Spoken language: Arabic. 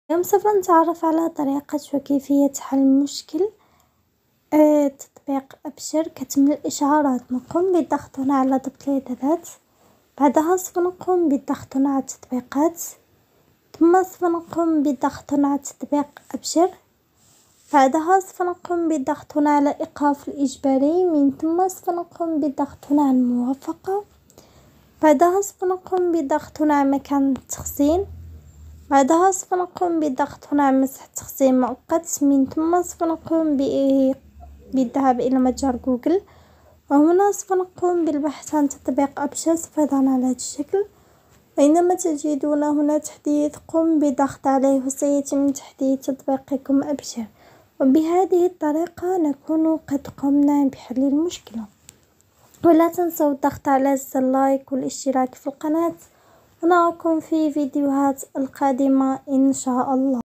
اليوم سوف نتعرف على طريقة وكيفية حل مشكل تطبيق أبشر كتم الإشعارات. نقوم بالضغط هنا على ضبط الإعدادات، بعدها سوف نقوم بالضغط هنا على التطبيقات، ثم سوف نقوم بالضغط هنا على تطبيق أبشر، بعدها سوف نقوم بالضغط هنا على إيقاف الإجباري، من ثم سوف نقوم بالضغط هنا على الموافقة، بعدها سوف نقوم بالضغط هنا على مكان التخزين، بعدها سوف نقوم بالضغط هنا على مسح التخزين مؤقت، من ثم سوف نقوم بالذهاب إلى متجر جوجل، وهنا سوف نقوم بالبحث عن تطبيق أبشر. سوف يظهر على هذا الشكل، وإنما تجدون هنا تحديث قم بالضغط عليه وسيتم تحديث تطبيقكم أبشر. وبهذه الطريقة نكون قد قمنا بحل المشكلة. ولا تنسوا الضغط على زر اللايك والاشتراك في القناة، ونراكم في فيديوهات القادمة إن شاء الله.